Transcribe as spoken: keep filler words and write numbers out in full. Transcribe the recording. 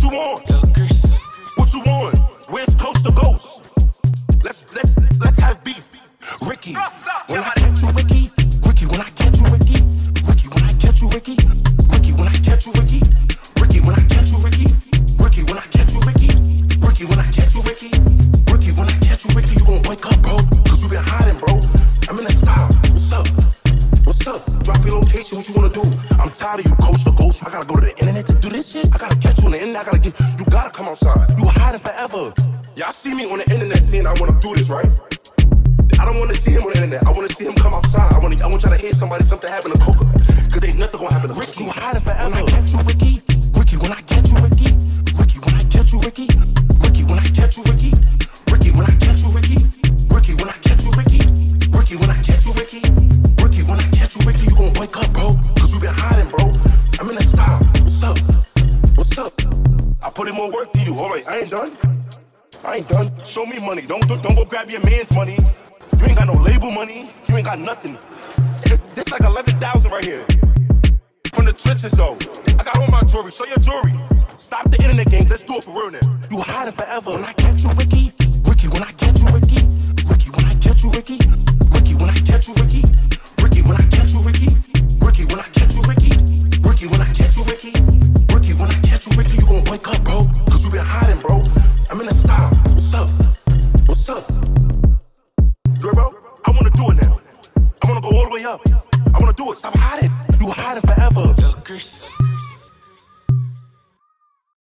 you want? What you want? Where's Coach the Ghost? Let's let's let's have beef. Ricky, when I catch you, Ricky. Ricky, when I catch you, Ricky. Ricky, when I catch you, Ricky. Ricky, when I catch you, Ricky. Ricky, when I catch you, Ricky. Ricky, when I catch you, Ricky. Ricky, when I catch you, Ricky. Ricky, when I catch you, Ricky, you gon' wake up, bro. Cause you been hiding, bro. I'm in that style. What's up? What's up? Drop your location, what you wanna do? I'm tired of you, Coach the Ghost. I gotta go to the internet to do this shit. I gotta catch you on the internet. I gotta get. You gotta come outside. You hiding forever. Y'all see me on the internet saying I wanna do this, right? I don't wanna see him on the internet. I wanna see him come outside. I wanna. I want y'all to hear somebody something happen to Coca. Cause ain't nothing gonna happen to Ricky. You hiding forever. When I catch you, Ricky. Ricky, when I catch you, Ricky. Ricky, when I catch you, Ricky. Ricky, when I catch you, Ricky. Ricky, when I catch you, Ricky. Ricky, when I catch you, Ricky. Ricky, when I catch you, Ricky. Ricky, when I catch you, Ricky, you gon' wake up, bro. Cause you been hiding, bro. I'm in that style. What's up? What's up? I put in more work than you. All right, I ain't done. I ain't done. Show me money. Don't don't go grab your man's money. You ain't got no label money. You ain't got nothing. This, this like eleven thousand right here. From the trenches, though. I got all my jewelry. Show your jewelry. Stop the internet games. Let's do it for real now. You hiding forever. When I catch you, Ricky. Ricky, when I catch you, Ricky. Ricky, when I catch you, Ricky.